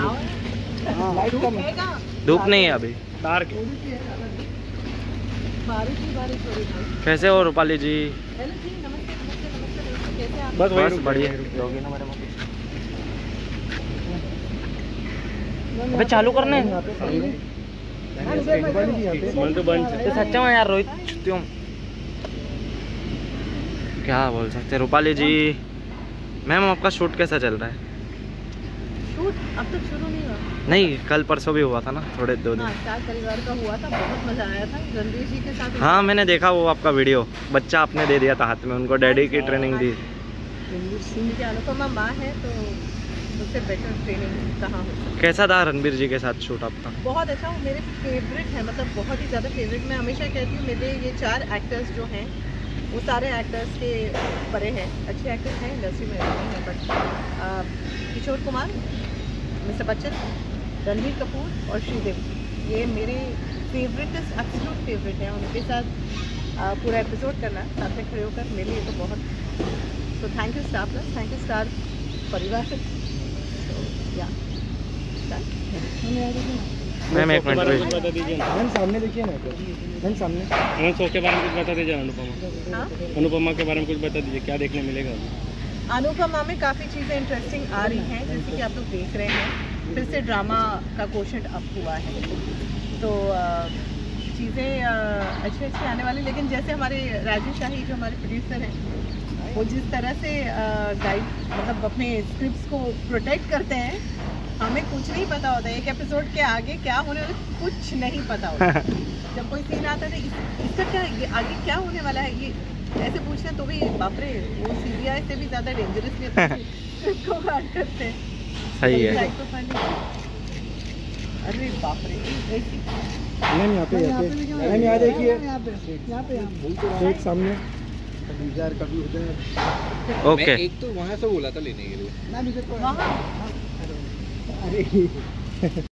धूप नहीं है अभी, डार्क कैसे हो रूपाली जी? बस बस बढ़िया। अबे चालू करने सच्चा में यार रोहित छुट्टियों क्या बोल सकते। रूपाली जी मैम आपका शूट कैसा चल रहा है? शूट अब तक शुरू नहीं हुआ। नहीं कल परसों भी हुआ था ना, थोड़े 2 दिन। स्टार परिवार का हुआ था, बहुत मजा आया था रणवीर जी के साथ। हाँ मैंने देखा वो आपका वीडियो, बच्चा आपने दे दिया था हाथ में, उनको डैडी की ट्रेनिंग दी। अनुपमा माँ है तो उससे बेटर ट्रेनिंग कहाँ हो सकती। कैसा था रणवीर जी के साथ शूट आपका? बहुत अच्छा, वो मेरे फेवरेट है, मतलब बहुत ही ज़्यादा फेवरेट। मैं हमेशा कहती हूँ मेरे ये 4 एक्टर्स जो हैं वो सारे एक्टर्स के परे हैं, अच्छे एक्टर्स हैं इंडस्ट्री में नहीं है, बट किशोर कुमार, मिस्टर बच्चन, रणबीर कपूर और श्रीदेवी, ये मेरे फेवरेट एब्सोल्यूट फेवरेट हैं। उनके साथ पूरा एपिसोड करना, साथ में खड़े होकर, मेरे लिए तो बहुत। तो thank you Star Plus, thank you Star परिवार। मैम एक मिनट बता दीजिए ना, सामने देखिए ना, सामने शो के बारे में कुछ बता दीजिए। अनुपमा के बारे में कुछ बता दीजिए, क्या देखने मिलेगा? अनुपमा में काफ़ी चीज़ें इंटरेस्टिंग आ रही हैं, जैसे कि आप लोग देख रहे हैं फिर से ड्रामा का क्वोशंट अप हुआ है, तो चीज़ें अच्छी अच्छी आने वाली। लेकिन जैसे हमारे राजेश शाही जो हमारे प्रोड्यूसर हैं, वो जिस तरह से गाइड मतलब अपने स्क्रिप्ट्स को प्रोटेक्ट करते हैं, हमें कुछ नहीं पता होता है। एक एपिसोड के आगे क्या होने वाला कुछ नहीं पता होता। जब कोई सीन आता है इसका क्या आगे क्या होने वाला है, ये ऐसे पूछते हैं तो भी बाप रे, वो सीबीआई से भी ज़्यादा डेंजरसली को काट करते हैं। सही है। अरे बाप रे, मैम यहाँ पे मैम यहाँ देखिए, एक सामने कभी होते हैं। ओके एक तो वहाँ से बोला था लेने के लिए। वहाँ